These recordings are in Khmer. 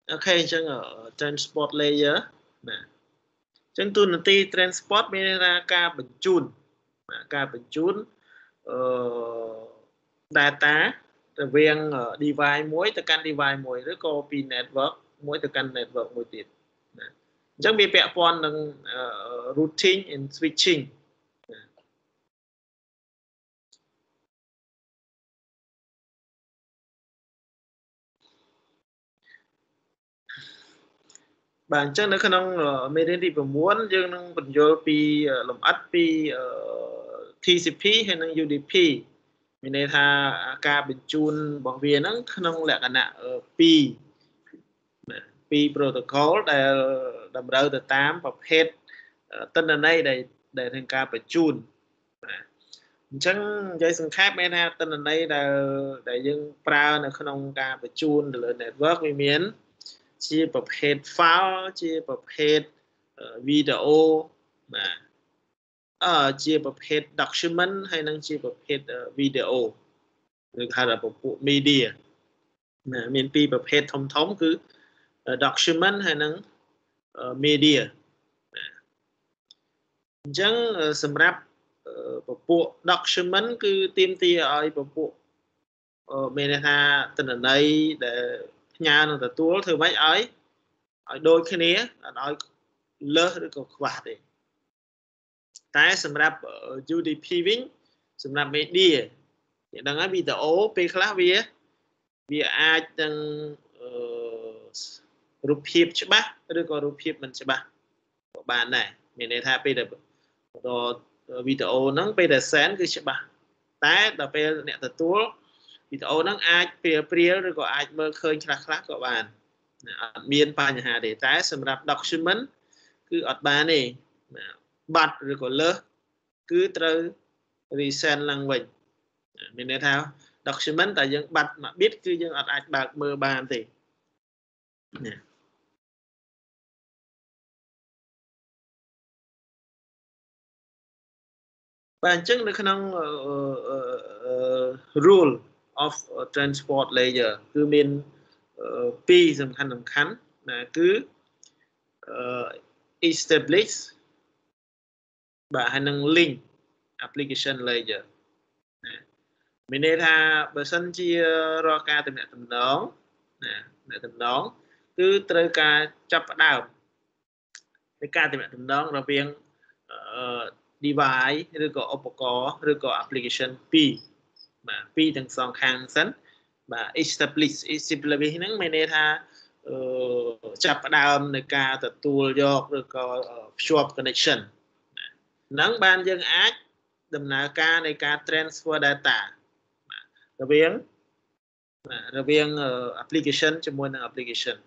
ok chẳng ở transport layer nè chẳng tu nè ti transport bên ra ca bình chun data từ viên device muối từ căn device muối rồi copy network muối từ căn network muối tiền chẳng bị bẹo con bằng routing and switching bản chất nó không mấy đến đi muốn nhưng nó bình vô pi làm ắt pi TCP hay năng UDP mình đây tha ca bình chun bằng viên nó không lẽ cả nạ pi pi protocol để đầm đầu từ 8 và hết tên là đây để thành ca bình chun chẳng dây sừng khác bên ha tên là đây là để dân pra là không ca bình chun là network với miến chiaประเภท file chiaประเภท video นะchia ประเภท document hay năng chia ประเภท video หรือថាប្រភព media ណាមានពីរប្រភេទធំៗគឺ document ហើយនឹង media អញ្ចឹងសម្រាប់ពពួក document គឺទាមទារឲ្យពពួកមានន័យថាទិន្នន័យដែលផ្ញើនឹងទទួលធ្វើម៉េចឲ្យដូចគ្នាអត់ឲ្យលើសឬក៏ខ្វះទេតែសម្រាប់ UDP វិញសម្រាប់ media យើងដឹងហើយវីដេអូពេលខ្លះវាអាចនឹងរូបភាពច្បាស់ឬក៏រូបភាពមិនច្បាស់ក៏បានដែរមានន័យថាពេលដែលវីដេអូហ្នឹងពេលដែល send គឺច្បាស់តែដល់ពេលអ្នកទទួលវីដេអូហ្នឹងអាចព្រាលឬក៏អាចមើលឃើញខ្លះក៏បានអត់មានបញ្ហាទេតែសម្រាប់ document គឺអត់បានទេបាត់ឬក៏លើសគឺត្រូវ resend ឡើងវិញមានន័យថា document តែយើងបាត់មួយ bit គឺយើងអត់អាចបើកមើលបានទេបាទអញ្ចឹងនៅក្នុង rule of transport layer គឺមានពីរសំខាន់ណាគឺ establish បាទហើយនឹង link application layer មានន័យថាបើសិនជារាល់ការទំនាក់ទំនងគឺត្រូវការចាប់ផ្ដើមនៃការទំនាក់ទំនងរវាងdevice ឬក៏ឧបករណ៍ឬក៏ application ពីរទាំងសងខាងសិនបាទ establish ហ្នឹងមានន័យថាចាប់ផ្ដើមនៃការទទួលយកឬក៏ភ្ជាប់ connection ហ្នឹងបានយើងអាចដំណើរការនៃការ transfer data រវាង application ជាមួយនឹង application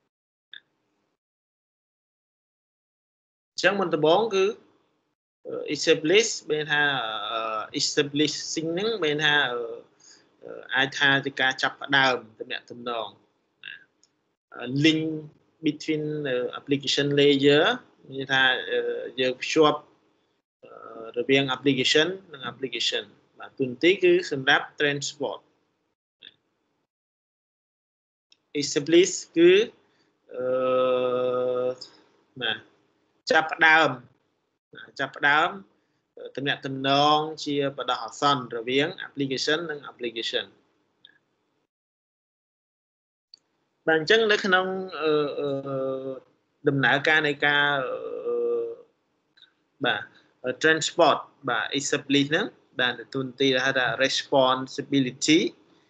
អញ្ចឹងមុនដំបូងគឺ establish មានថា establishing ហ្នឹងមានថាអាចថាជាការចាប់ផ្ដើមទំនាក់ទំនង link between application layer មានថាយើងភ្ជាប់រវាង application និង application បាទទូនទីគឺសម្រាប់ transport establish គឺចាប់ផ្ដើមទំនាក់ទំនងជាបដោះអាសន្នរវាង application និង application បាទអញ្ចឹងនៅក្នុងដំណើរការនៃការបាទ transport បាទ establish ហ្នឹងបានទទួលទីហៅថា responsibility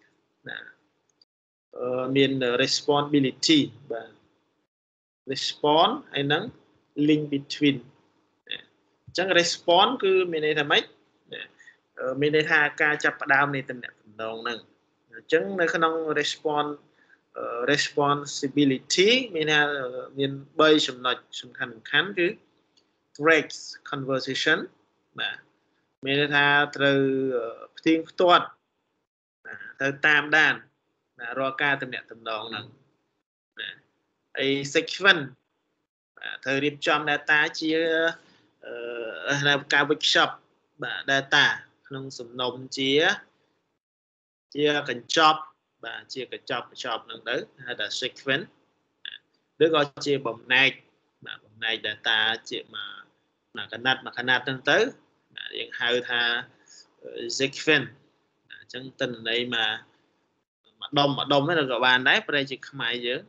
មាន responsibility បាទ response ហើយនឹង link between អញ្ចឹង response គឺមានន័យថាម៉េចមានន័យថាការចាប់ផ្ដើមនៃទំនាក់ទំនងហ្នឹងអញ្ចឹងនៅក្នុង responsibility មានថាមាន3ចំណុចសំខាន់គឺ trace conversation បាទមានន័យថាត្រូវផ្ទៀងផ្ទាត់ត្រូវតាមដានរាល់ការទំនាក់ទំនងហ្នឹងហើយ sequence ត្រូវរៀបចំ data ជាការ workshop បាទ data ក្នុងសំណុំជាកញ្ចប់បាទជាកញ្ចប់ហ្នឹងទៅហៅថា sequence đứa gọi chia bầm này data chia mà cái nát tương tới những hai tha sequence chẳng tình đây mà đông mới được gọi bàn đấy đây chỉ không ai nhớ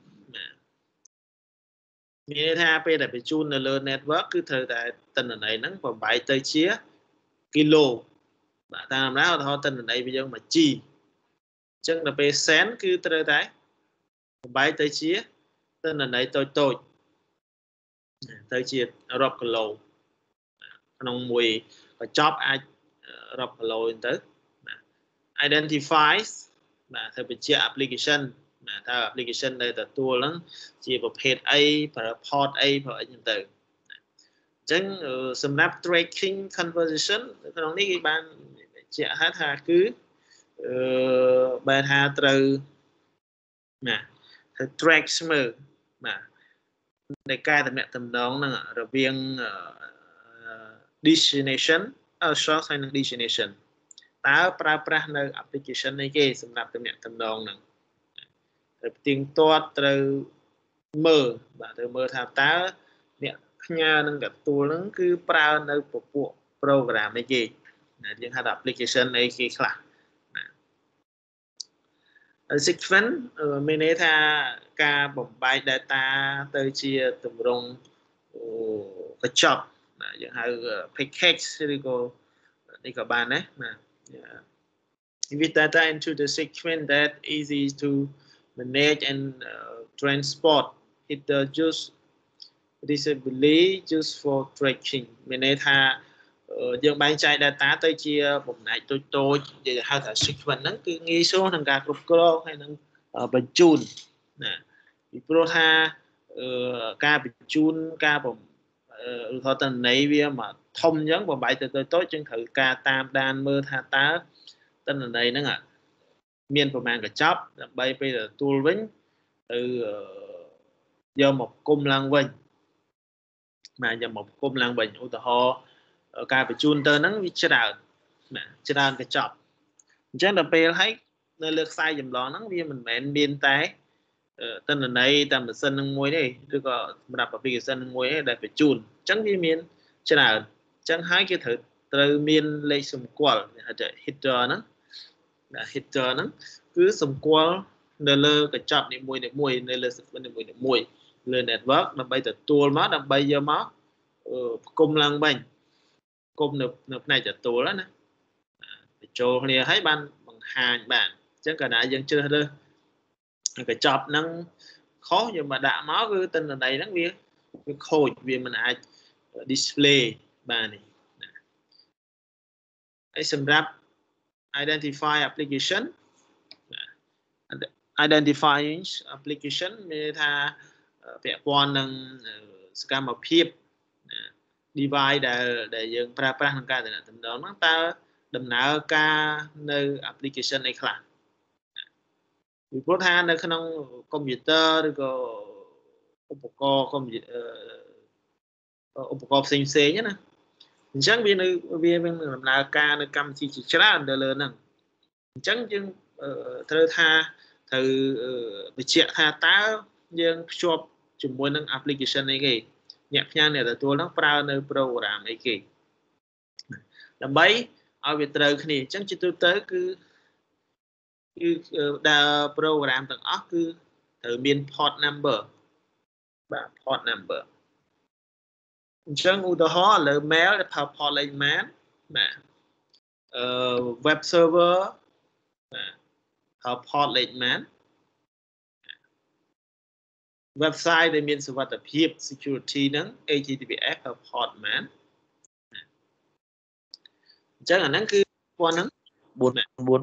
như tha bây giờ bị chun lên network cứ thời tại tình này nó còn bảy tới chia kilo bạn ta làm nào thôi tình này bây giờ mà chi chẳng là về sáng cứ thời tại bảy tới chia tình này tôi tới chia rock low nông mùi và job ai rock low tới identifies mà theo bị chia application mà theo application đây là tool lắm chia vào page A và port A và ở những từ chẳng snap tracking conversation cái này cái bạn chia hát ha cứ bạn ha từ nè track smooth mà để cài tầm mẹ tầm đó là rồi viên destination source hay là destination ta pra nơi application này kia sầm nạp tầm mẹ tầm đó nè rồi tiếng toát từ mơ và từ mơ tham ta mẹ nhà nâng gặp tool nó cứ pra nơi bộ program này kia là những hạt application này kia khác sequence mình thấy tha ca bấm bài data tới chia tầm rong cái chop những hai package đi các bạn đấy mà with data into the sequence that easy to manage and transport it just disably just for tracking mình thấy tha dương bài chạy data tới chia bấm này tôi vậy hai thằng sequence nó cứ nghi số thằng cả group hay thằng bên chun nè pro tha ca bị chun ca bấm thôi tình này vì mà thông nhấn vào bài từ tối chân thử ca tam đan mơ tha tá tên là đây nó ạ miền của mang cái chop bay bây giờ tool vĩnh từ giờ một cung lang vinh mà giờ một cung lang vinh ô tô ca bị chun tơ nắng vì chết đàn cái chop chắc là bây thấy nơi lược sai dùm lo nắng vì mình mẹn biên tái tên là này tầm là sân nâng muối này tôi có đặt vào cái sân nâng muối này để phải chun chẳng vì miền chết nào chẳng hai cái thử từ miền lấy xung quanh hitter nó hitter nó cứ xung quanh nơi lơ cái chop này mùi nơi lơ mùi lên network nó bây giờ tool má nó bây giờ má cung lăng bành cung nộp này cho tool đó nè cho này thấy ban bằng hàng bạn chẳng cả đại dân chưa được cái chop nó khó nhưng mà đã máu cái tên là này nó việc cái khôi vì mình ai display bàn này ấy xem rap identify application identifying application mình tha vẽ quan năng scam of peep device để dừng pra năng ca từ từ đó nó ta đầm nào ca nơi application này khác vì có tha nơi khả năng computer rồi có upacorn sinh nhé nè chẳng vì mình làm nào ca nơi cầm chỉ ra được lớn nè chẳng chừng thơ tha thử bị chạy tha tá nhưng cho chúng muốn năng application này kì nhạc nhàng này là tôi nó pra nơi program này kì làm bấy ở việt trời này chẳng chỉ tôi tới cứ đa program tầng óc cứ thử biên port number và port number chẳng ưu đó là mail để port lên mail mà web server port lên mail website để miễn sự vật tập hiệp security nâng HTTPS port mail chắc là nâng cứ qua nâng buồn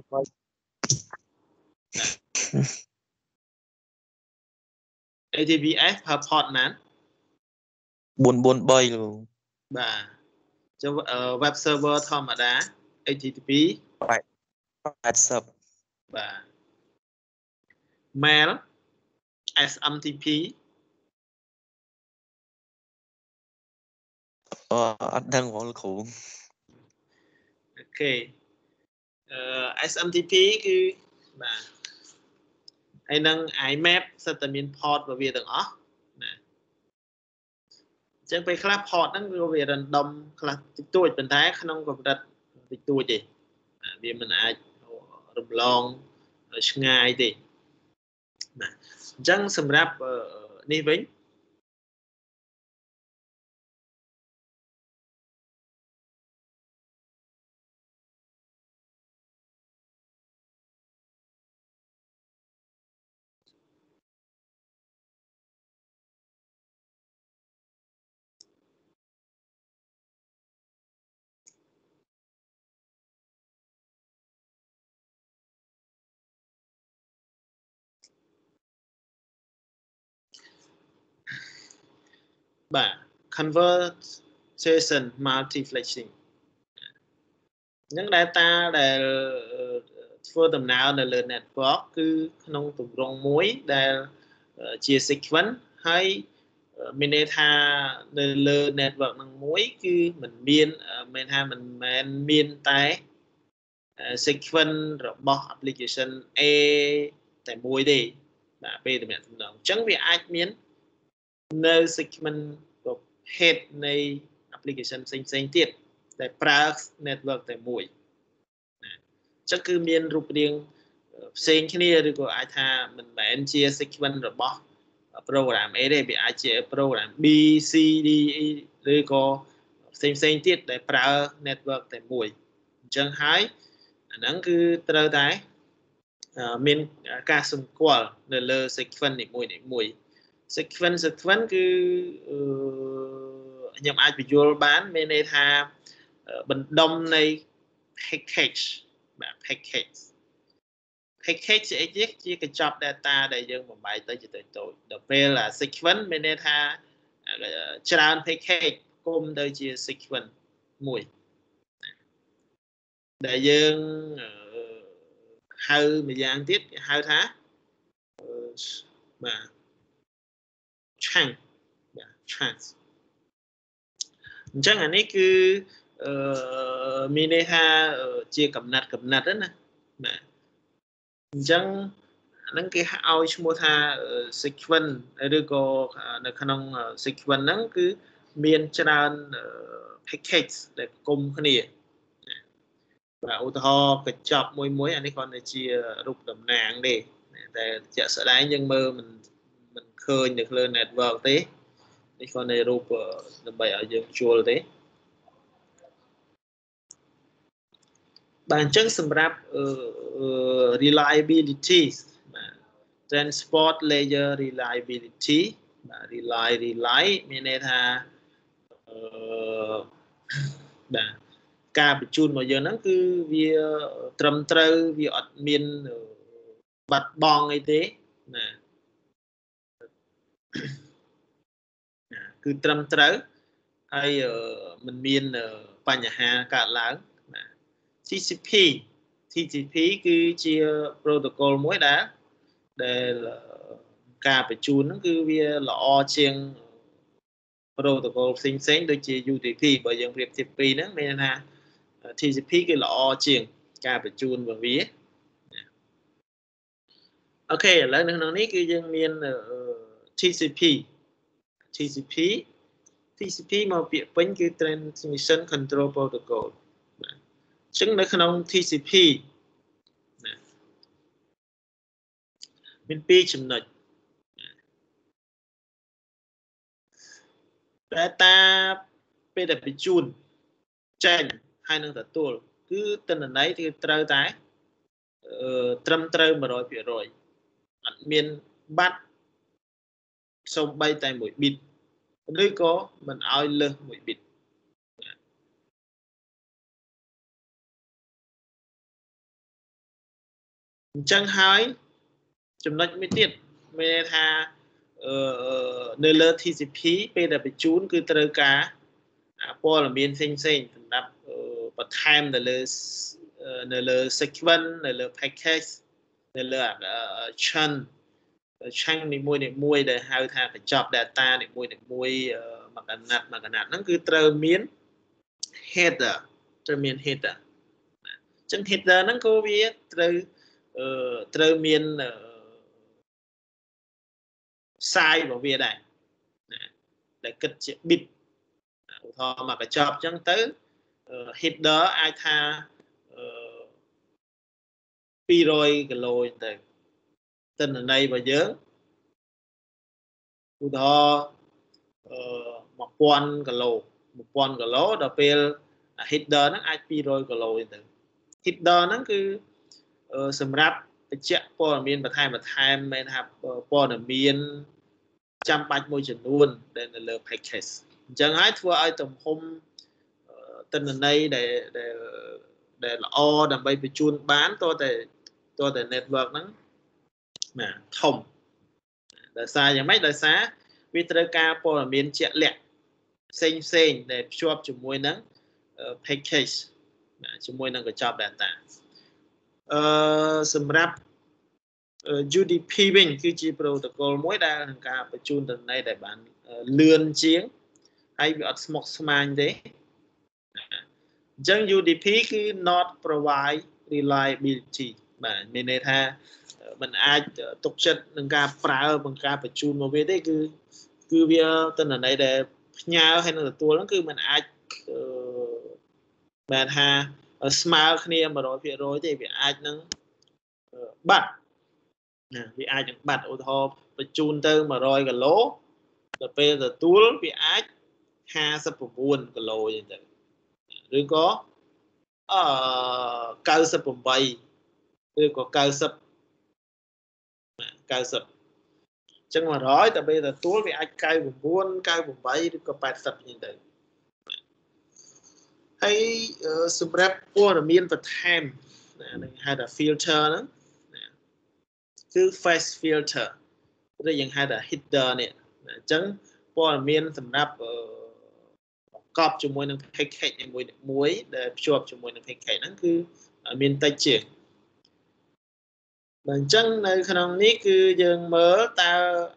HTTPS port mail buồn bay luôn và cho web server thom mà đá HTTP WhatsApp và mail SMTP đang gọi là khủng ok SMTP cứ và hay nâng IMAP settlement port và việc từng đó chẳng phải clap hot nó có về random clap tích tuổi bên thái không có đặt tích tuổi gì vì mình ai rầm long ngay thì chẳng xâm rap đi với bà conversation multiflexing những data để phương tầm nào để lên network cứ nông tụng rong muối để chia sequence hay mình tha lên network nông muối cứ mình biên mình tha mình biên tay sequence rồi bỏ application A tại muối đi và B thì mình tầm đồng chẳng vì ai miễn nơi segment của headនៃ application ផ្សេងៗទៀតដែលប្រើ network តែមួយចឹងគឺមានរូបរាងផ្សេងគ្នាឬក៏អាចថាមិនមែនជា sequence របស់ program A ទេវាអាចជា program B C D E ឬក៏ផ្សេងៗទៀតដែលប្រើ network តែមួយអញ្ចឹងហើយអាហ្នឹងគឺត្រូវតែមានការសម្គាល់នៅលើ sequence នីមួយៗsequence គឺខ្ញុំអាចបញ្យល់បានមានន័យថាបណ្ដុំនៃ package បាទ package ជាអីជាកញ្ចប់ data ដែលយើងបំបែកទៅជាតូចដល់ពេល sequence មានន័យថាច្រើន package គុំទៅជា sequence មួយដែលយើងហៅម្យ៉ាងទៀតគេហៅថាបាទ chunk បាទ chunk អញ្ចឹងអានេះគឺមានន័យថាជាកំណាត់ណាបាទអញ្ចឹងអាហ្នឹងគេឲ្យឈ្មោះថា sequence ឬក៏នៅក្នុង sequence ហ្នឹងគឺមានច្រើន package ដែលគុំគ្នាបាទឧទាហរណ៍កញ្ចប់មួយអានេះគ្រាន់តែជារូបតំណាងទេតែជាក់ស្ដែងយើងមើលមិនឃើញនៅលើ network ទេនេះគ្រាន់តែរូបដើម្បីឲ្យយើងជួលទេបាទអញ្ចឹងសម្រាប់reliability បាទ transport layer reliability បាទ rely មានន័យថាបាទការបញ្ជូនរបស់យើងហ្នឹងគឺវាត្រឹមត្រូវវាអត់មានបាត់បង់អីទេណាគឺត្រឹមត្រូវហើយមិនមានបញ្ហាកើតឡើងណា TCP គឺជា protocol មួយដែលការបញ្ជូនហ្នឹងគឺវាល្អជាង protocol ផ្សេងដូចជា UDP បើយើងប្រៀបធៀបពីរហ្នឹងមានថា TCP គឺល្អជាងការបញ្ជូនរបស់វាអូខេឥឡូវនៅក្នុងនេះគឺយើងមាន TCP មកពាក្យពេញគឺ Transmission Control Protocol បាទអញ្ចឹងនៅក្នុង TCP មានពីរចំណុច data ពេលដែលបញ្ជូនចេញហើយនឹងទទួលគឺទិន្នន័យគឺត្រូវតែត្រឹមត្រូវ 100% អត់មានបាត់សូម្បីតែ1 bit ឬក៏មិនឲ្យលើស1 bit អញ្ចឹងហើយចំណុចមួយទៀតមានន័យថានៅលើ TCP ពេលដែលបញ្ជូនគឺត្រូវការព័ត៌មានផ្សេងសម្រាប់បន្ថែមនៅលើ sequence នៅលើ package នៅលើ chunk នីមួយដែលហៅថាកញ្ចប់ data នីមួយមួយកណាត់ហ្នឹងគឺត្រូវមាន header អញ្ចឹង header ហ្នឹងក៏វាត្រូវមានsize របស់វាដែរដែលគិតជា bit thọ mà cái chọp chẳng tới header ai tha pi rồi cái lôi tới tên ở đây và nhớ thọ một quan cái lô đợt pel header nó ai pi rồi cái lôi tới header nó cứ sầm rạp chạy po miền bát hai men hạp po miền trăm bạch môi trường luôn để là package chẳng ai thua ai tầm hôm tên là đây để là o đầm bay bị chun bán tôi để network nó mà thông đời xa chẳng mấy đời xá Vitraka po là miền chạy lẹ xanh để shop cho môi nắng package cho môi nắng cái job data sầm rạp UDP mình cứ chỉ protocol mỗi đa thằng cả phải chun từ này để bán lươn chiến hay bị smoke smile đấy chẳng UDP cứ not provide reliability mà mình này tha mình ai tục chất thằng cả prao bằng cả phải chun một đấy cứ bây tên là này để nhau hay là tua nó cứ mình ai bạn ha smile kia mà rồi thì bị ai nó bắt vì ai chẳng bật ô tô và chun tư mà rồi cái lố rồi bây giờ túi vì ai ha sắp buồn cái lô như thế rồi có cao sắp bay rồi có cao sắp chẳng mà rồi tại bây giờ túi vì ai cao buồn bay rồi có 80 như thế hay subscribe của là miền vật ham hay là filter đó cứ face filter rồiยังhay là header này chẳng có miềnสำหรับกอบជាមួយនឹង package មួយដែលភ្ជាប់ជាមួយនឹង package ហ្នឹងគឺមានតិចជាងបើអញ្ចឹងនៅក្នុងនេះគឺយើងមើលតើ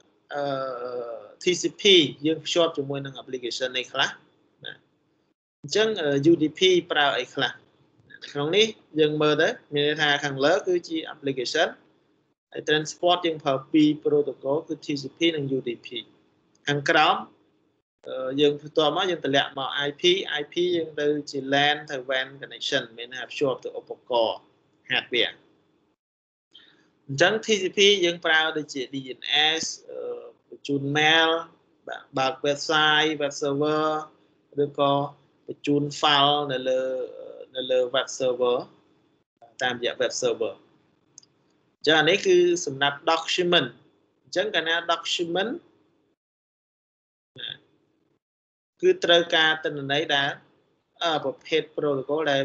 TCP យើងភ្ជាប់ជាមួយនឹង application នេះខ្លះណាអញ្ចឹង UDP ប្រើអីខ្លះក្នុងនេះយើងមើលទៅមានន័យថាខាងលើគឺជា application ហើយ transport យើងប្រើពីរ protocol គឺ TCP និង UDP ខាងក្រោមយើងបន្ទាប់មកយើងតម្លាក់មក IP យើងទៅជា LAN ទៅ WAN connection មានថាភ្ជាប់ទៅឧបករណ៍ hardware អញ្ចឹង TCP យើងប្រើដូចជា DNS បញ្ជូន mail បើក website web server ឬក៏បញ្ជូន file នៅលើ web server តាមរយៈ web server អញ្ចឹងអានេះគឺសម្រាប់ document អញ្ចឹងកាលណា document គឺត្រូវការទិន្នន័យដែលប្រភេទ protocol ដែល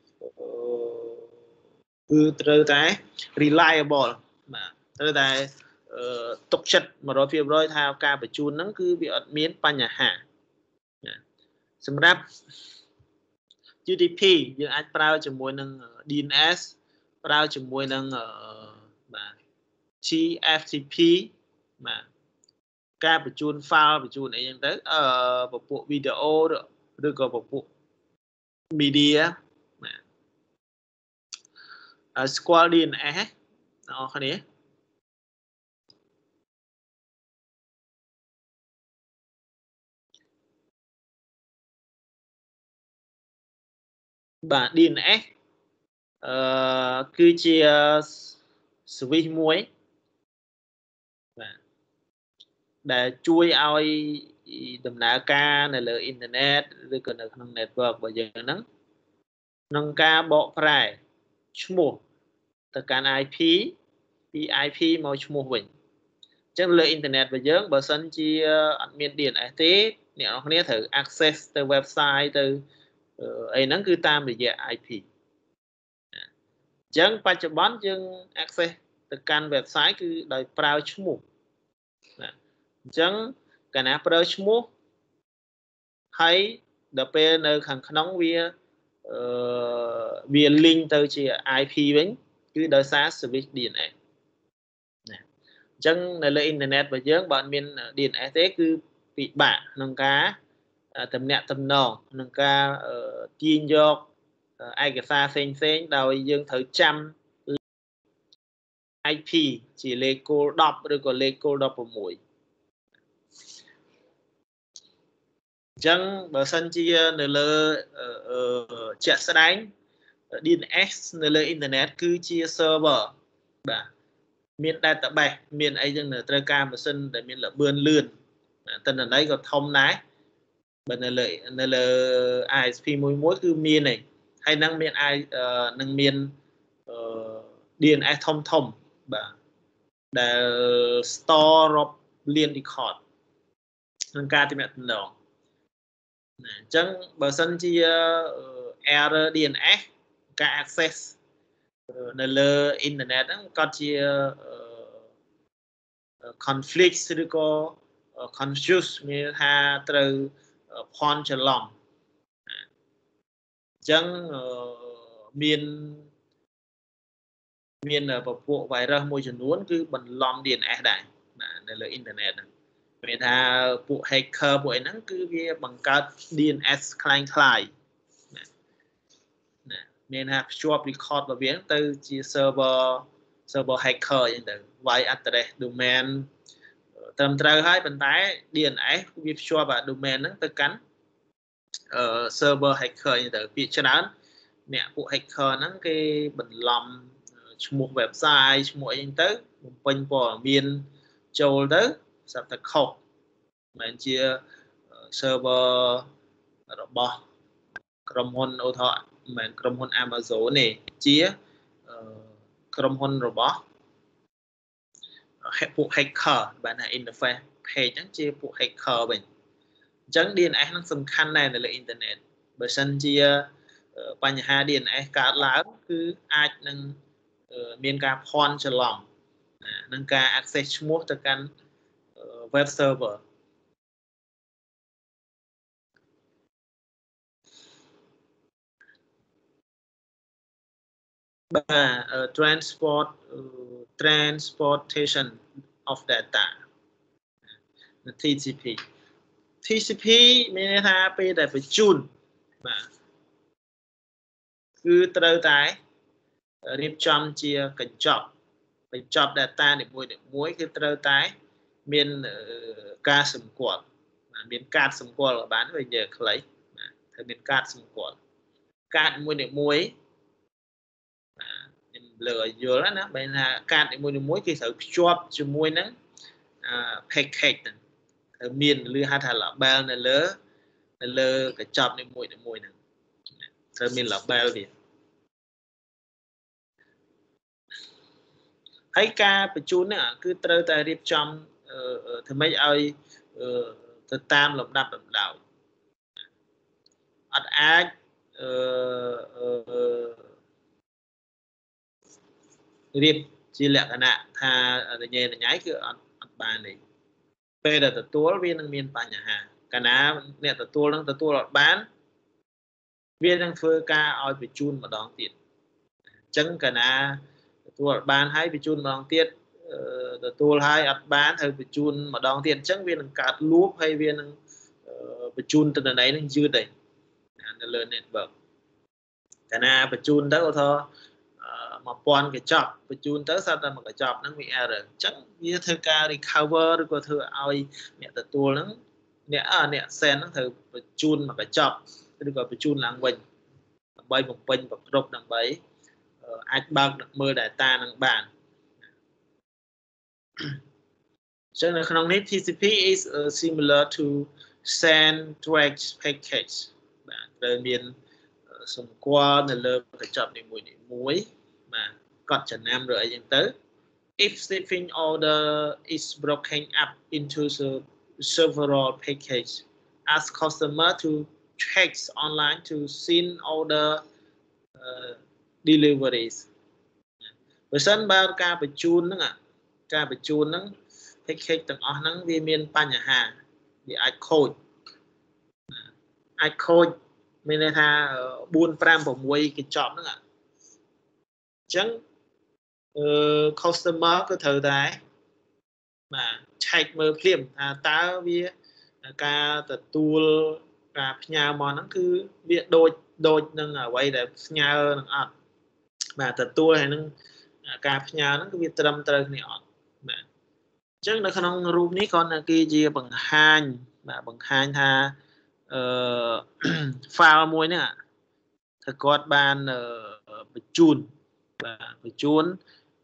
គឺត្រូវតែ reliable បាទត្រូវតែទុកចិត្ត 100% ថាការបញ្ជូនហ្នឹងគឺវាអត់មានបញ្ហាសម្រាប់ UDP យើងអាចប្រើជាមួយនឹង DNS ប្រើជាមួយនឹងបាទ TFTP បាទការបញ្ជូន file បញ្ជូនអីចឹងទៅពពួកវីដេអូឬក៏ពពួក media បាទស្គាល់ DNS អ្នកនរគ្នាបាទ DNS គឺជា switch មួយបាទដែលជួយឲ្យដំណើរការនៅលើអ៊ីនធឺណិតឬក៏នៅក្នុង network របស់យើងហ្នឹងក្នុងការបកប្រែឈ្មោះទៅកាន់ IP ពី IP មកឈ្មោះវិញអញ្ចឹងលើអ៊ីនធឺណិតរបស់យើងបើសិនជាអត់មាន DNS ទេអ្នកនរគ្នាត្រូវ access ទៅ website ទៅអីហ្នឹងគឺតាមរយៈ IP អញ្ចឹងបច្ចុប្បន្នយើង access ទៅកាន់ website គឺដោយប្រើឈ្មោះអញ្ចឹងកាលណាប្រើឈ្មោះហើយដល់ពេលនៅខាងក្នុងវា link ទៅជា IP វិញគឺដោយសារ service DNS អញ្ចឹងនៅលើអ៊ីនធឺណិតរបស់យើងបើអត់មាន DNS ទេគឺពិបាកក្នុងការទំនាក់ទំនងក្នុងការទាញយកឯកសារផ្សេងដោយយើងត្រូវចាំ IP ជាលេខគោល10ឬក៏លេខគោល16 Chẳng bởi sân chia nửa lơ chạy sát đánh DNS nửa lơ internet cứ chia server bà miền database miền ấy chẳng nửa trời ca mà sân để miền là bươn lươn tên là đấy có thông nái bên nửa lơ ISP mỗi cứ miền này hay năng miền ai năng miền DNS thông thông bà để store of liên record nâng ca tìm nhận đó chẳng bởi sân chia error DNS cả access nơi lơ internet có chia conflictឬក៏ confuse មានថាត្រូវផន់ច្រឡំអញ្ចឹងមានពពួក virus មួយចំនួនគឺបន្លំ DNS ដែរនៅលើអ៊ីនធឺណិតហ្នឹងមានថាពួក hacker ពួកអីហ្នឹងគឺវាបង្កើត DNS คล้ายៗមានថាភ្ជាប់ record របស់វាទៅជា server hacker អញ្ចឹងទៅ wide address domain ត្រឹមត្រូវហើយប៉ុន្តែ DNS វាភ្ជាប់អា domain ហ្នឹងទៅកាន់server hacker អញ្ចឹងទៅពាក្យច្រើនអ្នកពួក hacker ហ្នឹងគេបន្លំឈ្មោះ website ឈ្មោះអីហ្នឹងទៅបំពេញព័ត៌មានចូលទៅស្រាប់តែខុសមិនជា server របស់ក្រុមហ៊ុនឧទាហរណ៍មិនក្រុមហ៊ុន Amazon ទេជាក្រុមហ៊ុនរបស់ពួក hacker បានថា interface page ហ្នឹងជាពួក hacker វិញអញ្ចឹង DNS ហ្នឹងសំខាន់ដែរនៅលើអ៊ីនធឺណិតបើសិនជាបញ្ហា DNS កើតឡើងគឺអាចនឹងមានការភ័ន្តច្រឡំនឹងការ access ឈ្មោះទៅកាន់ web server transportation of data TCP មានន័យថាពេលដែលបញ្ជូនបាទគឺត្រូវតែរៀបចំជាកញ្ចប់ data នីមួយគឺត្រូវតែមានការសម្គាល់មានកាតសម្គាល់បានវានិយាយខ្លីត្រូវមានកាតសម្គាល់កាតមួយខ្ញុំលើឲ្យយល់ណាបែរថាកាតនីមួយគេត្រូវភ្ជាប់ជាមួយនឹងpackage ហ្នឹងត្រូវមានឬហៅថា label នៅលើកញ្ចប់នីមួយហ្នឹងត្រូវមាន label វាហើយការបញ្ជូនហ្នឹងគឺត្រូវតែរៀបចំធ្វើម៉េចឲ្យទៅតាមលំដាប់លំដោយអត់អាចរៀបជាលក្ខណៈថារញ៉េរញ៉ៃគឺអត់បានទេពេលដែលទទួលវានឹងមានបញ្ហាកាលណាអ្នកទទួលនឹងទទួលអត់បានវានឹងធ្វើការឲ្យបញ្ជូនម្ដងទៀតអញ្ចឹងកាលណាទទួលអត់បានហើយបញ្ជូនម្ដងទៀតទទួលហើយអត់បានហើយបញ្ជូនម្ដងទៀតអញ្ចឹងវានឹងកើតលួបហើយវានឹងបញ្ជូនទិន្នន័យនឹងយឺតដែរនៅលើ network កាលណាបញ្ជូនទៅឧទាហរណ៍1000កញ្ចប់បញ្ជូនទៅស្រាប់តែមួយកញ្ចប់ហ្នឹងវា error អញ្ចឹងវាធ្វើការ recover ឬក៏ធ្វើឲ្យអ្នកទទួលហ្នឹងអ្នក send ហ្នឹងត្រូវបញ្ជូនមួយកញ្ចប់ឬក៏បញ្ជូនឡើងវិញដើម្បីបំពេញប្រគ្រប់ដើម្បីអាចបើកមើល data ហ្នឹងបានអញ្ចឹងនៅក្នុងនេះ TCP is similar to send track package បាទត្រូវមានសម្គាល់នៅលើកញ្ចប់នីមួយបាទកត់ចំណាំឬអីចឹងទៅ if shipping order is broken up into several package ask customer to check online to send order deliveries បើសិនបើការបញ្ជូនហ្នឹង package ទាំងអស់ហ្នឹងវាមានបញ្ហាវាអាចខូចមានន័យថា4 5 6កញ្ចប់ហ្នឹងអញ្ចឹងcustomer គឺត្រូវតែបាទឆែកមើលភ្លាមថាតើវាការទទួលការផ្ញើមកហ្នឹងគឺវាដូចនឹងអ្វីដែលផ្ញើនឹងអត់បាទទទួលហើយនឹងការផ្ញើហ្នឹងគឺវាត្រឹមត្រូវគ្នាអត់បាទអញ្ចឹងនៅក្នុងរូបនេះគាត់គេជាបង្ហាញថា file មួយនេះថាគាត់បានបញ្ជូនបាទបញ្ជូន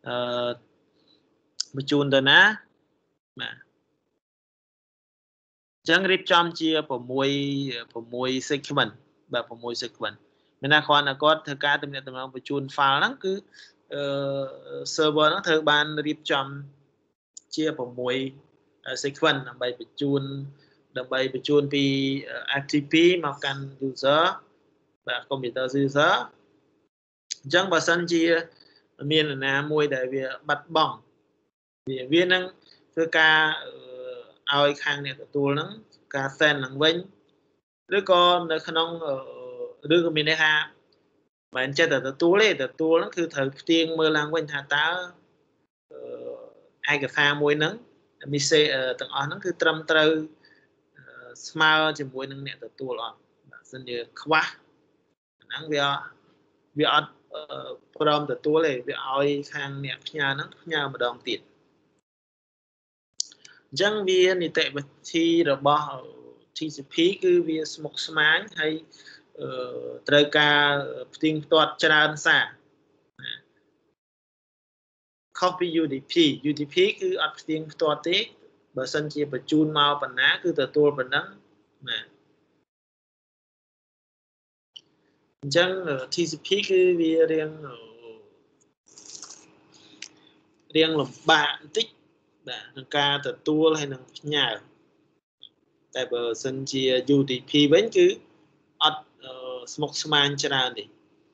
ទៅណាបាទអញ្ចឹងរៀបចំជា6 sequence បាទ6 sequence មានថាគ្រាន់តែគាត់ធ្វើការទំនាក់ទំនងបញ្ជូន file ហ្នឹងគឺserver ហ្នឹងត្រូវបានរៀបចំជា6 sequence ដើម្បីបញ្ជូនពី FTP មកកាន់ user បាទ computer user អញ្ចឹងបើសិនជាមាននរណាមួយដែលវាបាត់បង់វានឹងធ្វើការឲ្យខាងអ្នកទទួលហ្នឹងការ send ឡើងវិញឬក៏នៅក្នុងឬក៏មានន័យថាមិនចេះតែទទួលទេទទួលហ្នឹងគឺត្រូវផ្ទៀងមើលឡើងវិញថាតើឯកសារមួយហ្នឹងmessage ទាំងអស់ហ្នឹងគឺត្រឹមត្រូវស្មើជាមួយនឹងអ្នកទទួលអត់បើសិនជាខ្វះហ្នឹងវាអត់ព្រមទទួលទេវាឲ្យខាងអ្នកផ្ញើហ្នឹងផ្ញើម្ដងទៀតអញ្ចឹងវានីតិវិធីរបស់ TCP គឺវាស្មុគស្មាញហើយត្រូវការផ្ទៀងផ្ទាត់ច្រើនសារខុសពី UDP គឺអត់ផ្ទៀងផ្ទាត់ទេបើសិនជាបញ្ជូនមកប៉ុណ្ណាគឺទទួលប៉ុណ្ណឹងណាអញ្ចឹង TCP គឺវារៀងលំបាកបន្តិចបាទក្នុងការទទួលហើយនឹងផ្ញើតែបើសិនជា UDP វិញគឺអត់ស្មុគស្មាញច្រើនទេ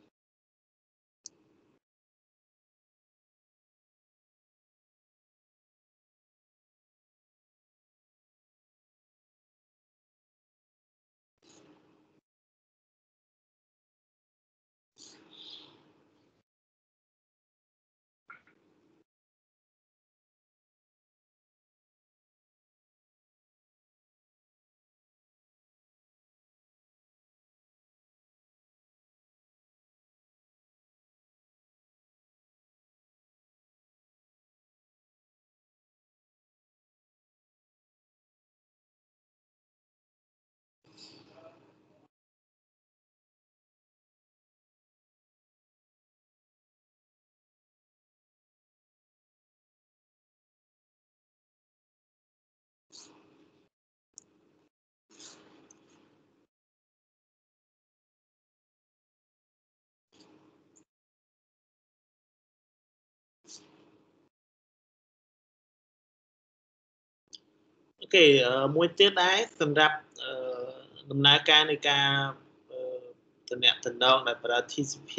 អូខេមួយទៀតដែរសម្រាប់ដំណើរការនៃការទំនាក់ទំនងដែលប្រើ TCP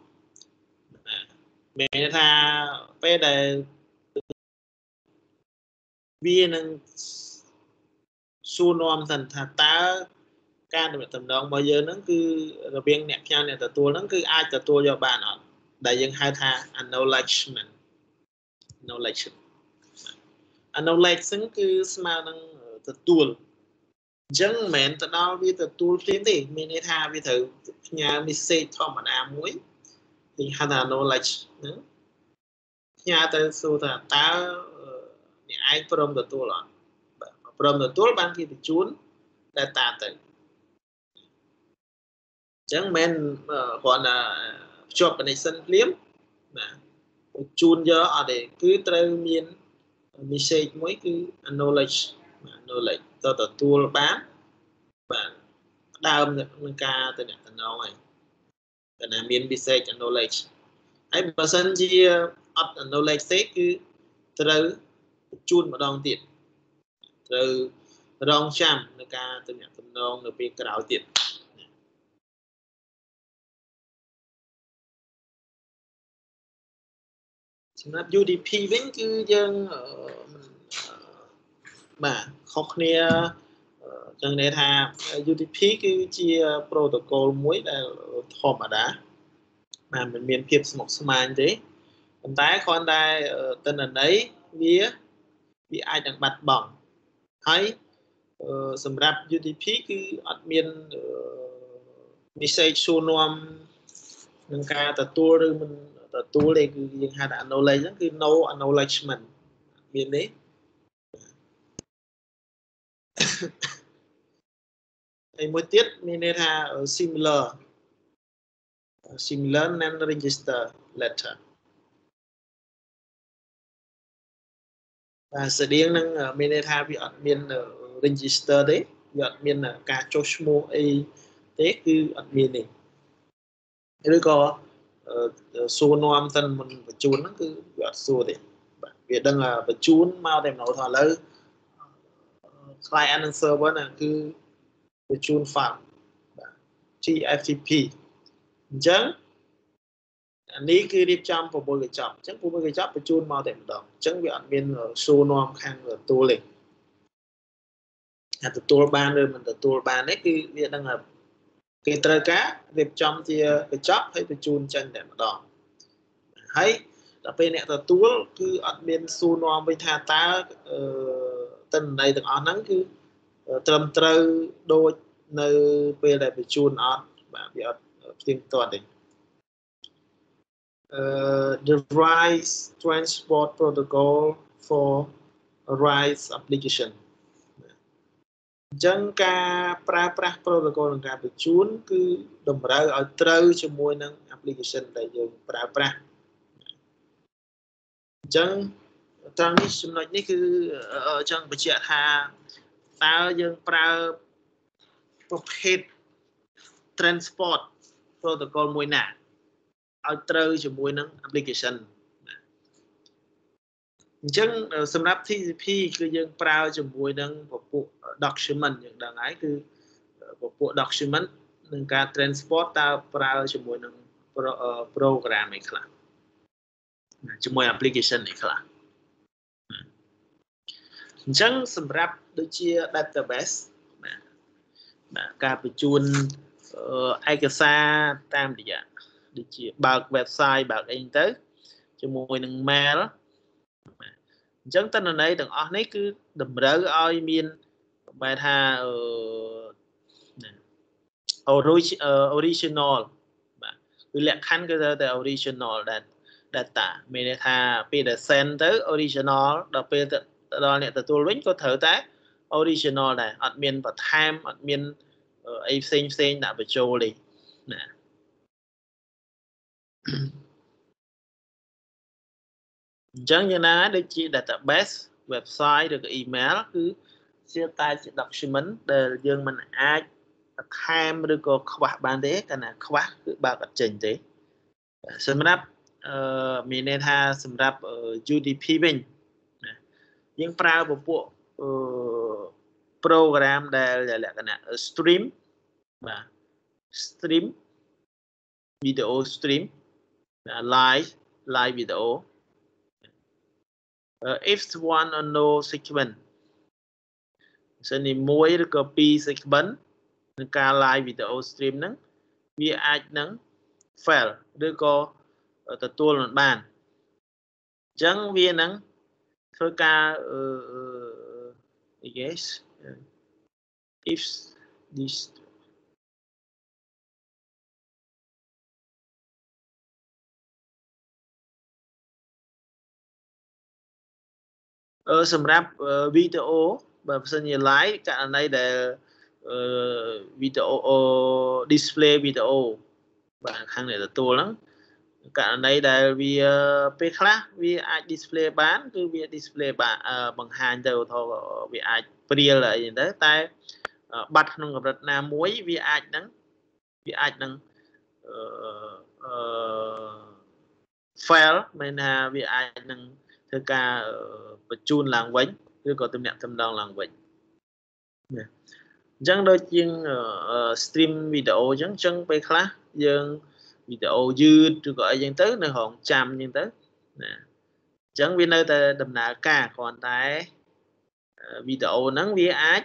មានន័យថាពេលដែលវានឹងសួរនាំសិនថាតើការទំនាក់ទំនងរបស់យើងហ្នឹងគឺរវាងអ្នកផ្ញើអ្នកទទួលហ្នឹងគឺអាចទទួលយកបានអត់ដែលយើងហៅថា acknowledgement acknowledgement គឺស្មើនឹងទទួលអញ្ចឹងមិនមែនទៅដល់វាទទួលភ្លាមទេមានន័យថាវាត្រូវផ្ញើ message ធម្មតាមួយគេហៅថា acknowledge ហ្នឹងផ្ញើទៅសួរថាតើអ្នកឯងព្រមទទួលអត់ព្រមទទួលបានគេបញ្ជូន data ទៅអញ្ចឹងមិនគ្រាន់តែភ្ជាប់ connection ភ្លាមបាទបញ្ជូនយកអត់ទេគឺត្រូវមាន message មួយគឺ acknowledge ទៅទទួលបានបាទដើមនឹងការទៅអ្នកតំណងហើយតែណាមាន message acknowledge ហើយបើសិនជាអត់ acknowledge ទេគឺត្រូវបញ្ជូនម្ដងទៀតត្រូវរងចាំនៅការទៅអ្នកតំណងនៅពេលក្រោយទៀតសម្រាប់ UDP វិញគឺយើងបាទខុសគ្នាចឹងន័យថា UDP គឺជា protocol មួយដែលធម្មតាបាទមិនមានភាពស្មុគស្មាញទេប៉ុន្តែគ្រាន់តែទិន្នន័យវាអាចនឹងបាត់បង់ហើយសម្រាប់ UDP គឺអត់មានmessage សួរនាំនឹងការទទួលឬមិនទទួលទេគឺយើងហៅថា acknowledge ហ្នឹងគឺ no acknowledgement មានទេហើយមួយទៀតមានន័យថា similar non register letter បាទស្តៀងនឹងមានន័យថាវាអត់មាន register ទេវាអត់មានការចុះឈ្មោះអីទេគឺអត់មានទេឬក៏សួរនាំសិនមុនបញ្ជូនហ្នឹងគឺវាអត់សួរទេបាទវាដឹងបញ្ជូនមកតែម្ដងថាឥឡូវ client និង server ហ្នឹងគឺបញ្ជូន file បាទ TFTP អញ្ចឹងនេះគឺរៀបចំ6កញ្ចប់អញ្ចឹង6កញ្ចប់បញ្ជូនមកតែម្ដងអញ្ចឹងវាអត់មានសួរនាំខាងទទួលទេថាទទួលបានឬមិនទទួលបាននេះគឺវាដឹងថាគេត្រូវការរៀបចំជាកញ្ចប់ហើយបញ្ជូនចេញតែម្ដងហើយដល់ពេលអ្នកទទួលគឺអត់មានសួរនាំវិញថាតើទិន្នន័យទាំងអស់ហ្នឹងគឺត្រឹមត្រូវដូចនៅពេលដែលបញ្ជូនអត់បាទវាអត់ផ្ទៀងផ្ទាត់ទេdevice transport protocol for RISE application អញ្ចឹងការប្រើប្រាស់ protocol ក្នុងការបញ្ជូនគឺតម្រូវឲ្យត្រូវជាមួយនឹង application ដែលយើងប្រើប្រាស់អញ្ចឹងត្រង់នេះចំណុចនេះគឺចង់បញ្ជាក់ថាតើយើងប្រើប្រភេទ transport protocol មួយណាឲ្យត្រូវជាមួយនឹង application អញ្ចឹងសម្រាប់ TCP គឺយើងប្រើជាមួយនឹងពពួក document យើងដឹងហើយគឺពពួក document នឹងការ transport តើប្រើជាមួយនឹង program អីខ្លះជាមួយ application អីខ្លះអញ្ចឹងសម្រាប់ដូចជា database បាទការបញ្ជូនឯកសារតាមរយៈដូចជាបើក website បើកអីទៅជាមួយនឹង mail អញ្ចឹងទិន្នន័យទាំងអស់នេះគឺតម្រូវឲ្យមានបែរថា original បាទគឺលក្ខខណ្ឌគឺត្រូវតែ original data មានន័យថាពេលដែល send ទៅ original ដល់ពេលទៅដល់អ្នកទទួលវិញក៏ត្រូវតែ original ដែរអត់មានបន្ថែមអត់មានអីផ្សេងដាក់បញ្ចូលទេណាអញ្ចឹងយ៉ាងណាដូចជា database website ឬក៏ email គឺជាតែជា document ដែលយើងមិនអាចបន្ថែមឬក៏ខ្វះបានទេកាលណាខ្វះគឺបើកអត់ចេញទេសម្រាប់មានន័យថាសម្រាប់ UDP វិញណាយើងប្រើពពួក program ដែលលក្ខណៈ stream បាទ stream video stream live video if one or no sequence សិននេះមួយឬក៏ពីរ sequence នឹងការ live video stream ហ្នឹងវាអាចនឹង fail ឬក៏ទទួលមិនបានអញ្ចឹងវានឹងធ្វើការ yes if this សម្រាប់វីដេអូបើមិនជា live ករណីដែលវីដេអូ display វីដេអូបាទខាងអ្នកទទួលហ្នឹងករណីដែលវាពេលខ្លះវាអាច display បានគឺវា display បានបង្ហាញទៅថាវាអាចព្រាលអីទៅតែបាត់ក្នុងកម្រិតណាមួយវាអាចនឹងfail មានថាវាអាចនឹងធ្វើការបញ្ជូនឡើងវិញឬក៏ទំនាក់ទំនងឡើងវិញអញ្ចឹងដូចជាង stream វីដេអូអញ្ចឹងពេលខ្លះយើងវីដេអូយឺតឬក៏អីចឹងទៅនៅរងចាំអញ្ចឹងទៅណាអញ្ចឹងវានៅតែដំណើរការគ្រាន់តែវីដេអូហ្នឹងវាអាច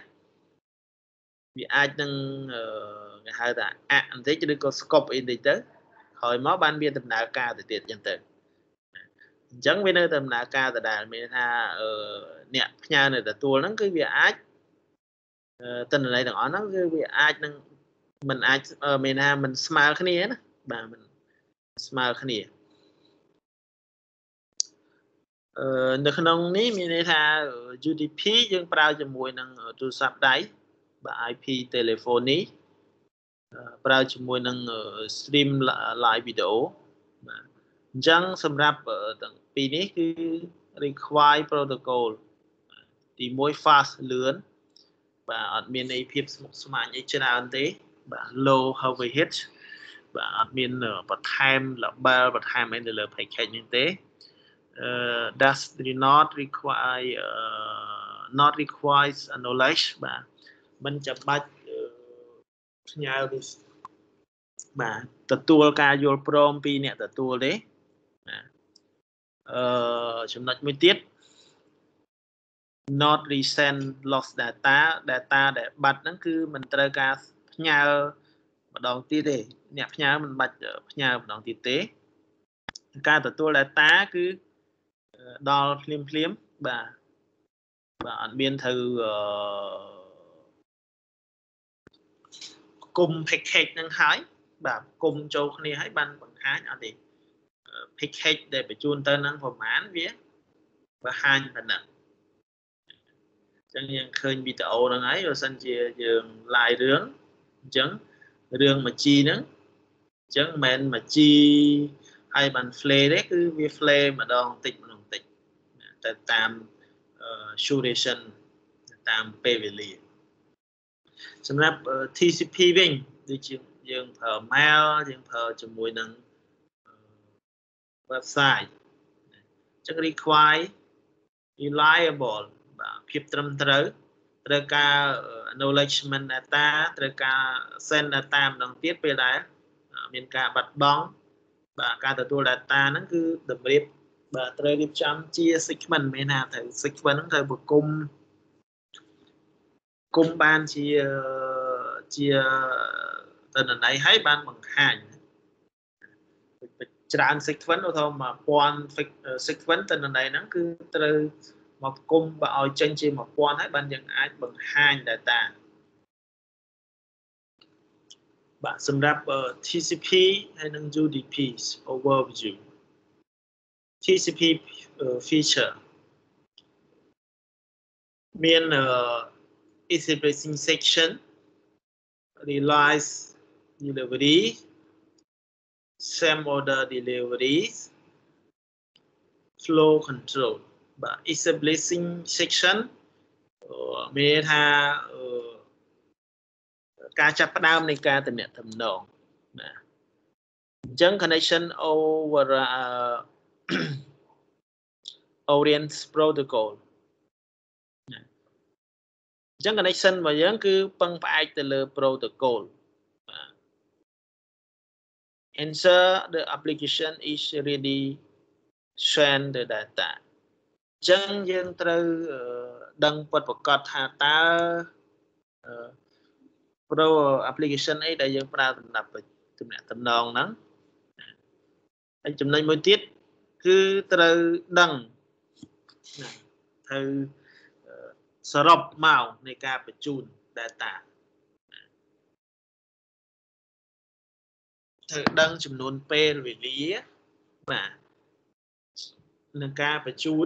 នឹងគេហៅថាបន្តិចឬក៏ scope អីបន្តិចទៅក្រោយមកបានវាដំណើរការទៅទៀតអញ្ចឹងទៅអញ្ចឹងវានៅដំណើរការដដែលមានថាអ្នកផ្ញើនៅទទួលហ្នឹងគឺវាអាចទិន្នន័យទាំងអស់ហ្នឹងគឺវាអាចនឹងមិនអាចមានថាមិនស្មើគ្នាណាបាទមិនស្មើគ្នានៅក្នុងនេះមានន័យថា UDP យើងប្រើជាមួយនឹងទូរស័ព្ទដៃ IP telephony ប្រើជាមួយនឹង stream live video អញ្ចឹងសម្រាប់ទាំងពីរនេះគឺ require protocol ទី1 fast លឿនបាទអត់មានអីភាពស្មុគស្មាញអីច្រើនទេបាទ low overhead បាទអត់មានបន្ថែម label បន្ថែមអីនៅលើ package នេះទេdoes not require not requires knowledge បាទមិនចាំបាច់ផ្ញើបាទទទួលការយល់ព្រមពីអ្នកទទួលទេចំណុចមួយទៀត not recent lost data ដែលបាត់ហ្នឹងគឺមិនត្រូវការផ្ញើម្ដងទៀតទេអ្នកផ្ញើមិនបាច់ផ្ញើម្ដងទៀតទេការទទួល data គឺដល់ភ្លាមបាទអត់មានត្រូវគុំ package ហ្នឹងហើយបាទគុំចូលគ្នាហើយបានបង្ហាញអត់ទេ package ដែលបញ្ជូនទៅហ្នឹងប្រហែលវាបង្ហាញប៉ុណ្ណឹងអញ្ចឹងយើងឃើញវីដេអូហ្នឹងហើយបើសិនជាយើង live រឿងអញ្ចឹងរឿងមួយជីហ្នឹងអញ្ចឹងមិនមែនមួយជីហើយបាន flay ទេគឺវា flay ម្ដងតិចទៅតាម duration តាមពេលវេលាសម្រាប់ TCP វិញដូចជាយើងប្រើ mail យើងប្រើជាមួយនឹង website អញ្ចឹង require reliable បាទភាពត្រឹមត្រូវការ acknowledgement data ត្រូវការ send data ម្ដងទៀតពេលដែលមានការបាត់បង់បាទការទទួល data ហ្នឹងគឺតម្រៀបបាទត្រូវរៀបចំជា sequence មានថាត្រូវ sequence ហ្នឹងត្រូវប្រគំបានជាតនន័យឲ្យបានបង្ហាញច្រើន sequence ឧទាហរណ៍1000 sequence តនន័យហ្នឹងគឺត្រូវមកគុំបើឲ្យចេញជា1000ហើយបានយើងអាចបង្ហាញ data បាទសម្រាប់ TCP ហើយនិង UDP overview TCP feature មាន establishing section release delivery same order delivery flow control បាទ establishing section មានថាការចាប់ផ្ដើមនៃការទំនាក់ទំនងណាអញ្ចឹង connection over orient protocol អញ្ចឹង connection របស់យើងគឺពឹងផ្អែកទៅលើ protocol បាទ ensure the application is ready send the data អញ្ចឹងយើងត្រូវដឹងពិតប្រាកដថាតើpro application អីដែលយើងប្រើសម្រាប់ទំនាក់ទំនងហ្នឹងហើយចំណុចមួយទៀតគឺត្រូវដឹងត្រូវសរុបមកនៃការបញ្ជូន data ត្រូវដឹងចំនួនពេលវេលាបាទនឹងការបញ្ជូន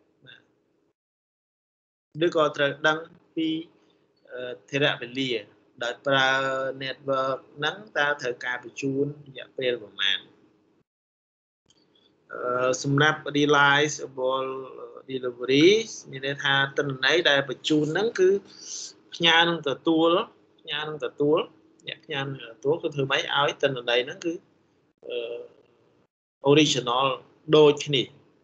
បាទឬក៏ត្រូវដឹងពីធរៈវេលាដោយប្រើ network ហ្នឹងតើត្រូវការបញ្ជូនរយៈពេលប្រមាណសម្រាប់ reliable delivery មានន័យថាទិន្នន័យដែលបញ្ជូនហ្នឹងគឺផ្ញើនឹងទទួលអ្នកផ្ញើនឹងទទួលគឺធ្វើម៉េចឲ្យទិន្នន័យហ្នឹងគឺ original ដូចគ្នា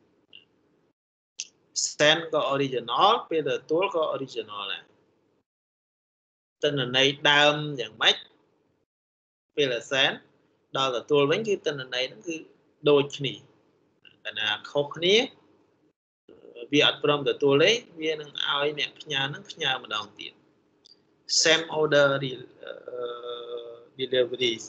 send ក៏ original ពេលទទួលក៏ original ដែរទិន្នន័យដើមយ៉ាងម៉េចពេល send ដល់ទទួលវិញគឺទិន្នន័យហ្នឹងគឺដូចគ្នាតែណាខុសគ្នាវាអត់ព្រមទទួលទេវានឹងឲ្យអ្នកផ្ញើហ្នឹងផ្ញើម្ដងទៀត same order deliveries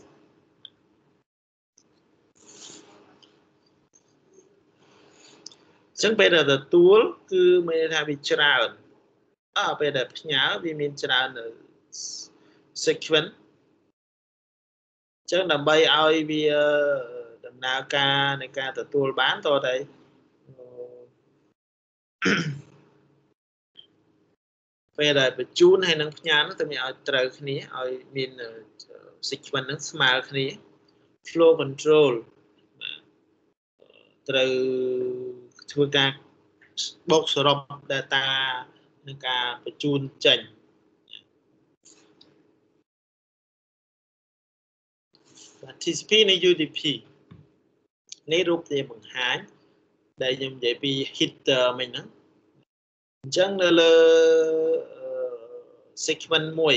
ចឹងពេលដែលទទួលគឺមានថាវាច្រើនពេលដែលផ្ញើវាមានច្រើននៅ sequence ចឹងដើម្បីឲ្យវាដំណើរការនៃការទទួលបានតតែពេលដែលបញ្ជូនហើយនឹងផ្ញើនោះទៅមានឲ្យត្រូវគ្នាឲ្យមាន sequence ហ្នឹងស្មើគ្នា flow control ត្រូវធ្វើការបូកសរុប data នឹងការបញ្ជូនចេញ TCP នៃ UDP នេះរូបជាបង្ហាញដែលខ្ញុំនិយាយពី header មិញហ្នឹងអញ្ចឹងនៅលើ sequence មួយ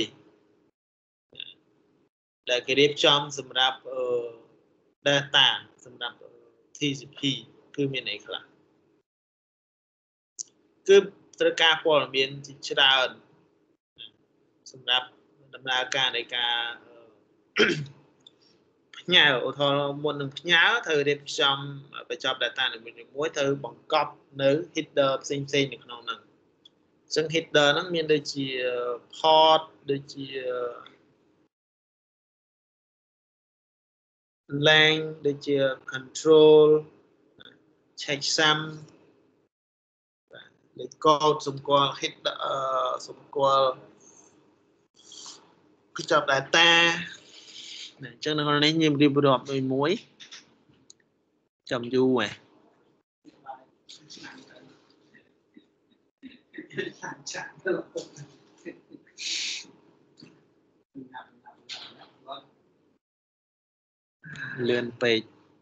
ដែលគេរៀបចំសម្រាប់ data សម្រាប់ TCP គឺមានអីខ្លះគឺត្រូវការព័ត៌មានជាច្រើនសម្រាប់ដំណើរការនៃការផ្ញើឧទាហរណ៍មុននឹងផ្ញើត្រូវរៀបចំបញ្ចប់ data នីមួយៗត្រូវបង្កប់នៅ header ផ្សេងៗនៅក្នុងហ្នឹងអញ្ចឹង header ហ្នឹងមានដូចជា port ដូចជា LAN ដូចជា control checksum លេខកូដសម្គាល់ header សម្គាល់បញ្ចប់ data អញ្ចឹងនៅក្នុងនេះខ្ញុំរៀបរាប់មួយចាំយូរហ៎លឿនពេក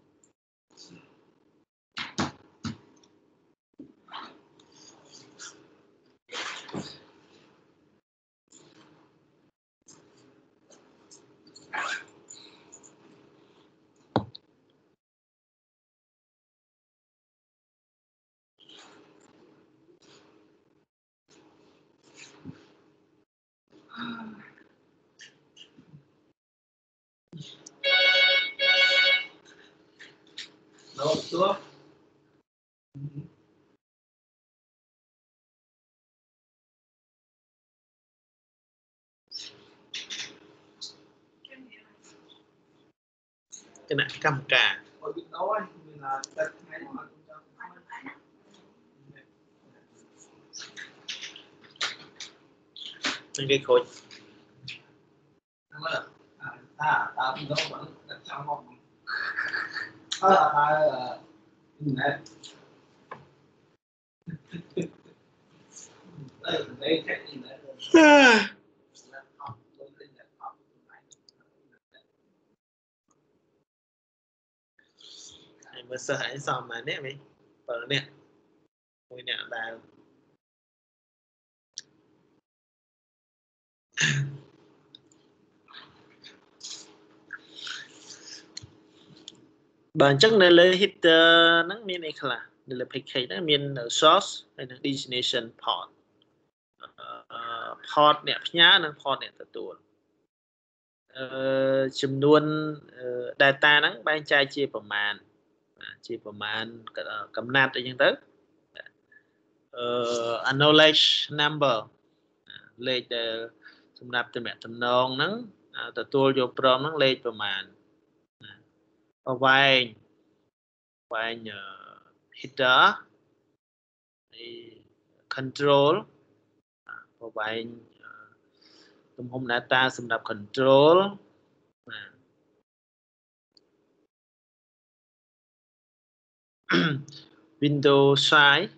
ដល់ទោះគណៈកម្មការនឹងគេខូចមើលសិស្សឯងសមម៉ានេះវិញ7នាក់មួយអ្នកដែលបើអញ្ចឹងនៅលើ header ហ្នឹងមានអីខ្លះនៅលើ package ហ្នឹងមាន source ហើយនិង destination port port អ្នកផ្ញើនិង port អ្នកទទួលចំនួន data ហ្នឹងបែងចែកជាប្រមាណកំណាត់អីចឹងទៅacknowledge number លេខដែលសម្រាប់ទំនាក់ទំនងហ្នឹងទទួលយកព្រមហ្នឹងលេខប្រមាណវែង header ហើយ control វែងទំហំ data សម្រាប់ control window size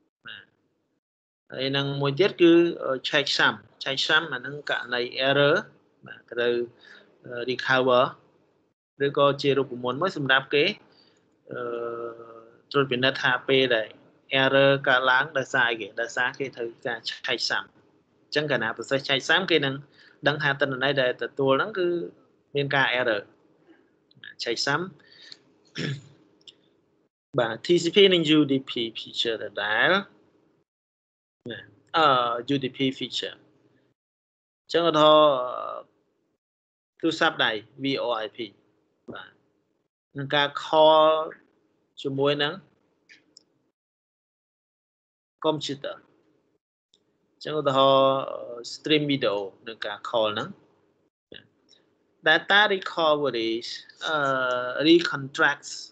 ហើយនឹងមួយទៀតគឺ checksum អាហ្នឹងករណី error ត្រូវ recover ឬក៏ជារូបមន្តមួយសម្រាប់គេត្រួតពិនិត្យថាពេលដែល error កើតឡើងដោយសារអីគេដោយសារគេត្រូវការ checksum អញ្ចឹងកាលណា process checksum គេនឹងដឹងថាទិន្នន័យដែលទទួលហ្នឹងគឺមានការ error checksum បាទ TCP និង UDP feature ដដែលUDP feature អញ្ចឹងឧទាហរណ៍ទូរស័ព្ទដៃ VoIP បាទនឹងការ call ជាមួយនឹង computer អញ្ចឹងឧទាហរណ៍ stream video នឹងការ call ហ្នឹង data recoveries recontracts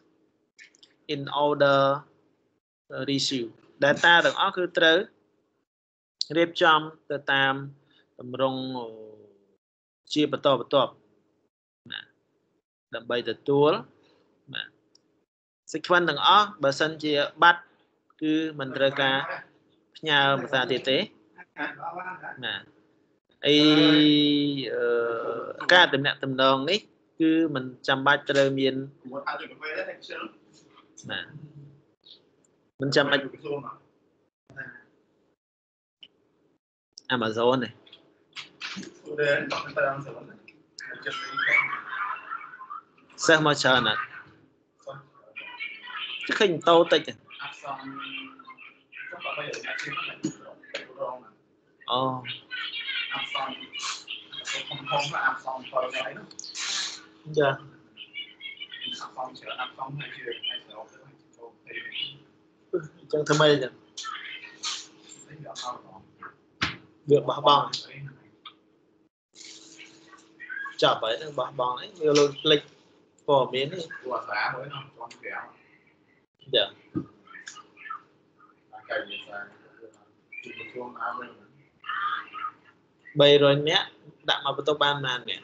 in order receive data ទាំងអស់គឺត្រូវរៀបចំទៅតាមតម្រង់ជាបន្តបន្ទាប់ណាដើម្បីទទួលបាទ sequence ទាំងអស់បើសិនជាបាត់គឺមិនត្រូវការផ្ញើភាសាទៀតទេណាអីការតំណាក់តំណងនេះគឺមិនចាំបាច់ត្រូវមានណាមិនចាំបាច់ Amazon នេះសេះមកច្រើនណាស់ឃើញតោតិចអូ dạ chẳng thầm mây chẳng việc bỏ bong chả phải nó bỏ bong ấy nhiều luôn lịch phổ biến ấy dạ bây rồi nhé đã mà tôi ban màn nè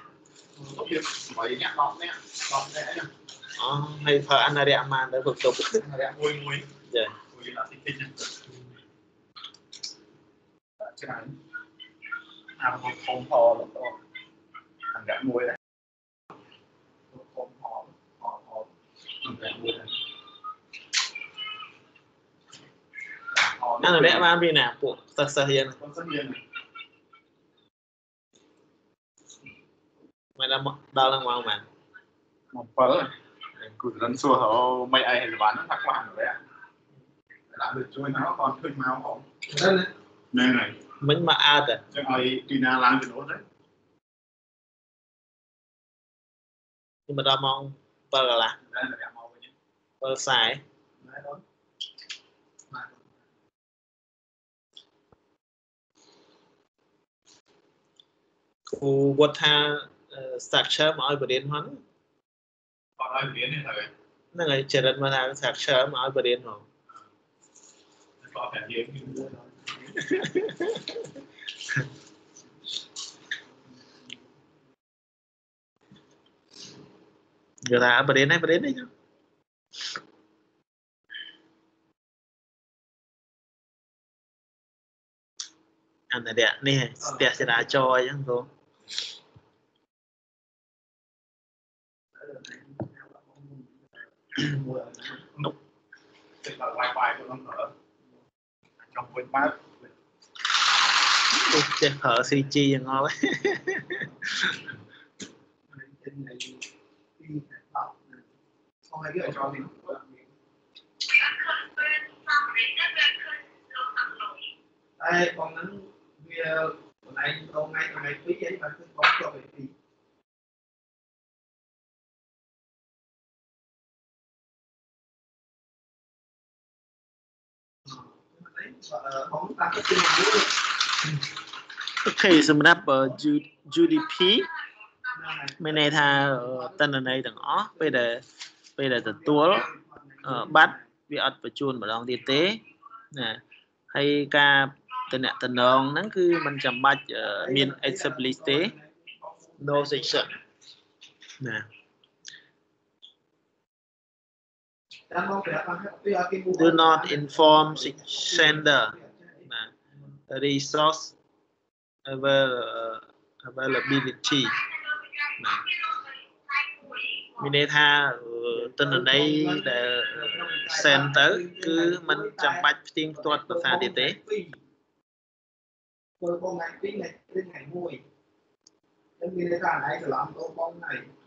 hay phải ăn rẻ màn để phục tục dạ không phò ăn rẻ muối đấy ăn là rẻ màn vì nào của thật sự hiện mày đã đo lần ngoài mà một phần cụ dân xua họ mấy ai hay bán nó thắc mắc rồi đấy làm được chui nó còn khơi máu không nên này mình mà ăn à cho ai đi na làm cái đó đấy nhưng mà đo mong bờ là bờ xài cụ bột tha structure mà ai bật điện hoán còn ai bật điện thì thôi nó ngày chơi đến mà tha structure mà ai bật điện không có cả điện giờ là bật điện đấy chứ anh này đẹp nè đẹp sẽ đã cho chứ không wifi của nó thở trong quên mát chơi thở CG ngon đấy không ai biết ở cho gì đây còn nắng này hôm nay ngày quý giấy mà cứ có cho về thì ok សម្រាប់ GDP មានន័យថាតនន័យទាំងអស់ពេលដែលទទួលបាត់វាអត់បញ្ជូនម្ដងទៀតទេណាហើយការតំណតំណងហ្នឹងគឺมันចាំបាច់មាន explicit ទេ no section ណា do not inform sender ណា resource availability ណាមានន័យថាទិន្នន័យដែល send ទៅគឺมันចាំបាច់ផ្ទៀងផ្ទាត់ភាសាទៀតទេបងថ្ងៃ2ថ្ងៃ1ថ្ងៃ1មានន័យថាថ្ងៃច្រឡំបងថ្ងៃ